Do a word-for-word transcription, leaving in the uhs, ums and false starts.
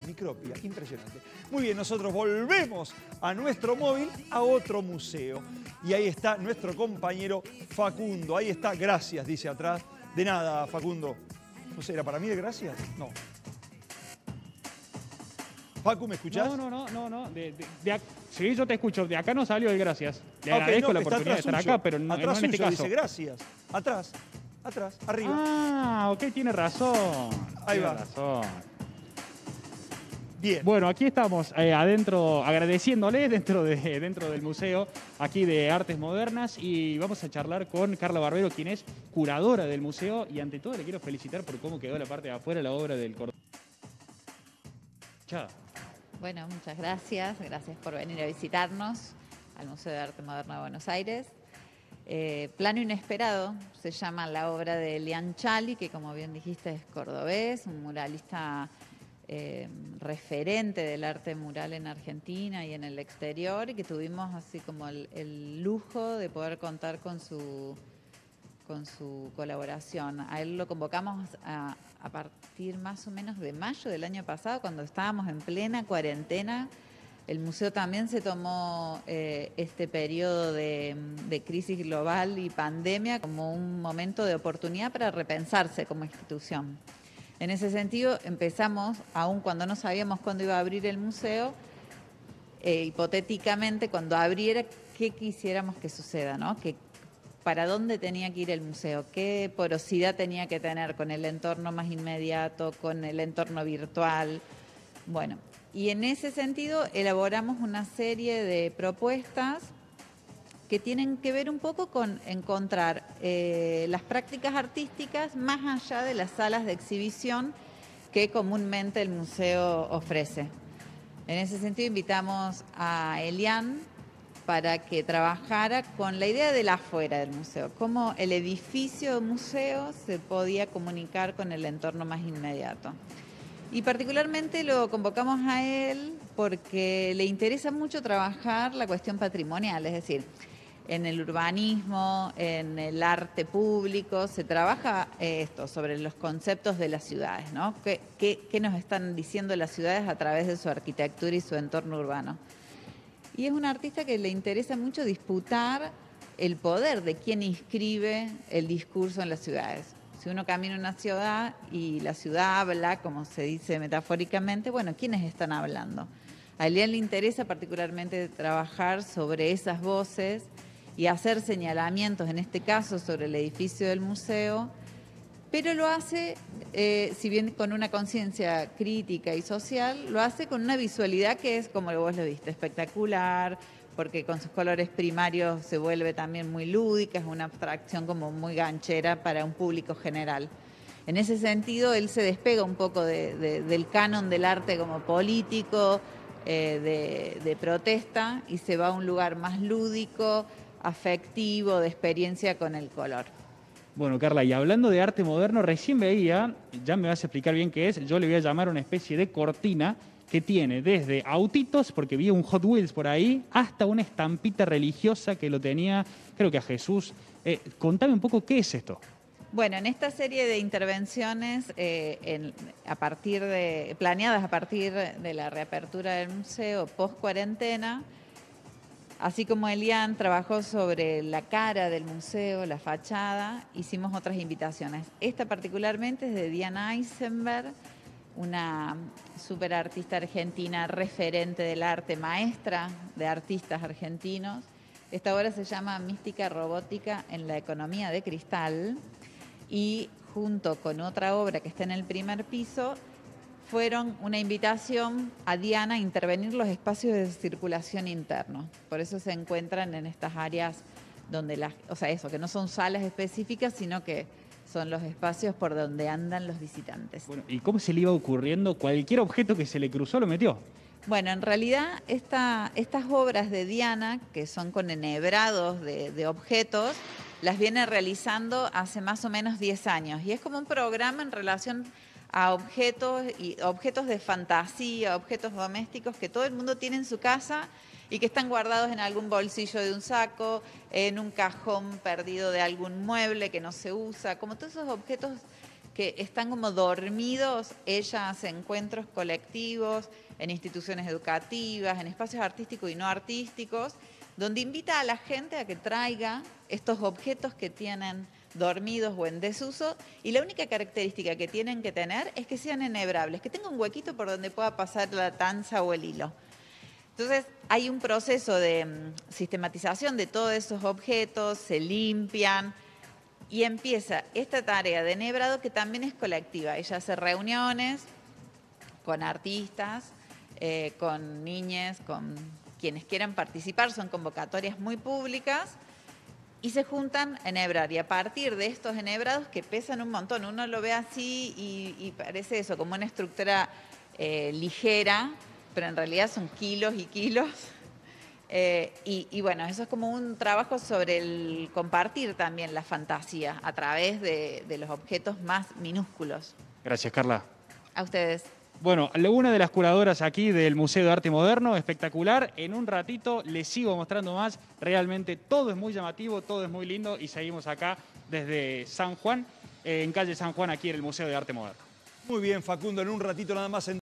Micropia, impresionante. Muy bien, nosotros volvemos a nuestro móvil, a otro museo. Y ahí está nuestro compañero Facundo. Ahí está, gracias, dice atrás. De nada, Facundo. No sé, ¿era para mí de gracias? No. Facu, ¿me escuchás? No, no, no, no, no. De, de, de ac... Sí, yo te escucho. De acá no salió el gracias. Le okay, agradezco no, la oportunidad de estar suyo. acá, pero no, atrás no en suyo, este caso. Dice gracias. Atrás, atrás, arriba. Ah, ok, tiene razón. Ahí tiene va. razón. Bien. Bueno, aquí estamos eh, adentro, agradeciéndole dentro, de, dentro del museo, aquí de Artes Modernas, y vamos a charlar con Carla Barbero, quien es curadora del museo, y ante todo le quiero felicitar por cómo quedó la parte de afuera, la obra del Cordón. Chao. Bueno, muchas gracias. Gracias por venir a visitarnos al Museo de Arte Moderno de Buenos Aires. Eh, Plano Inesperado se llama la obra de Elian Chali, que como bien dijiste es cordobés, un muralista eh, referente del arte mural en Argentina y en el exterior, y que tuvimos así como el, el lujo de poder contar con su, con su colaboración. A él lo convocamos a, a partir más o menos de mayo del año pasado, cuando estábamos en plena cuarentena. El museo también se tomó eh, este periodo de, de crisis global y pandemia como un momento de oportunidad para repensarse como institución. En ese sentido, empezamos, aun cuando no sabíamos cuándo iba a abrir el museo, eh, hipotéticamente, cuando abriera, qué quisiéramos que suceda, ¿no? Que, para dónde tenía que ir el museo, qué porosidad tenía que tener con el entorno más inmediato, con el entorno virtual. Bueno, y en ese sentido elaboramos una serie de propuestas que tienen que ver un poco con encontrar eh, las prácticas artísticas más allá de las salas de exhibición que comúnmente el museo ofrece. En ese sentido invitamos a Elian para que trabajara con la idea del afuera del museo, cómo el edificio museo se podía comunicar con el entorno más inmediato. Y particularmente lo convocamos a él porque le interesa mucho trabajar la cuestión patrimonial, es decir, en el urbanismo, en el arte público, se trabaja esto sobre los conceptos de las ciudades, ¿no? ¿Qué, qué, qué nos están diciendo las ciudades a través de su arquitectura y su entorno urbano? Y es un artista que le interesa mucho disputar el poder de quien inscribe el discurso en las ciudades. Si uno camina en una ciudad y la ciudad habla, como se dice metafóricamente, bueno, ¿quiénes están hablando? A Elian le interesa particularmente trabajar sobre esas voces y hacer señalamientos, en este caso sobre el edificio del museo, pero lo hace, eh, si bien con una conciencia crítica y social, lo hace con una visualidad que es, como vos lo viste, espectacular, porque con sus colores primarios se vuelve también muy lúdica, es una abstracción como muy ganchera para un público general. En ese sentido, él se despega un poco de, de, del canon del arte como político, eh, de, de protesta, y se va a un lugar más lúdico, afectivo, de experiencia con el color. Bueno, Carla, y hablando de arte moderno, recién veía, ya me vas a explicar bien qué es, yo le voy a llamar una especie de cortina que tiene desde autitos, porque vi un Hot Wheels por ahí, hasta una estampita religiosa que lo tenía, creo que a Jesús. Eh, contame un poco qué es esto. Bueno, en esta serie de intervenciones eh, en, a partir de, planeadas a partir de la reapertura del museo post-cuarentena, así como Elian trabajó sobre la cara del museo, la fachada, hicimos otras invitaciones. Esta particularmente es de Diana Eisenberg, una súper artista argentina, referente del arte, maestra de artistas argentinos. Esta obra se llama Mística Robótica en la Economía de Cristal, y junto con otra obra que está en el primer piso, fueron una invitación a Diana a intervenir los espacios de circulación internos. Por eso se encuentran en estas áreas donde las, o sea, eso, que no son salas específicas, sino que son los espacios por donde andan los visitantes. Bueno, ¿y cómo se le iba ocurriendo? Cualquier objeto que se le cruzó lo metió. Bueno, en realidad esta, estas obras de Diana, que son con enhebrados de, de objetos, las viene realizando hace más o menos diez años. Y es como un programa en relación a objetos, y objetos de fantasía, objetos domésticos que todo el mundo tiene en su casa y que están guardados en algún bolsillo de un saco, en un cajón perdido de algún mueble que no se usa, como todos esos objetos que están como dormidos. Ella hace encuentros colectivos en instituciones educativas, en espacios artísticos y no artísticos, donde invita a la gente a que traiga estos objetos que tienen dormidos o en desuso, y la única característica que tienen que tener es que sean enhebrables, que tenga un huequito por donde pueda pasar la tanza o el hilo. Entonces hay un proceso de um, sistematización de todos esos objetos, se limpian y empieza esta tarea de enhebrado que también es colectiva. Ella hace reuniones con artistas, eh, con niñas, con quienes quieran participar, son convocatorias muy públicas, y se juntan a enhebrar. Y a partir de estos enhebrados que pesan un montón, uno lo ve así y, y parece eso, como una estructura eh, ligera, pero en realidad son kilos y kilos. Eh, y, y bueno, eso es como un trabajo sobre el compartir también la fantasía a través de, de los objetos más minúsculos. Gracias, Carla. A ustedes. Bueno, una de las curadoras aquí del Museo de Arte Moderno, espectacular. En un ratito les sigo mostrando más. Realmente todo es muy llamativo, todo es muy lindo y seguimos acá desde San Juan, eh, en calle San Juan, aquí en el Museo de Arte Moderno. Muy bien, Facundo, en un ratito nada más.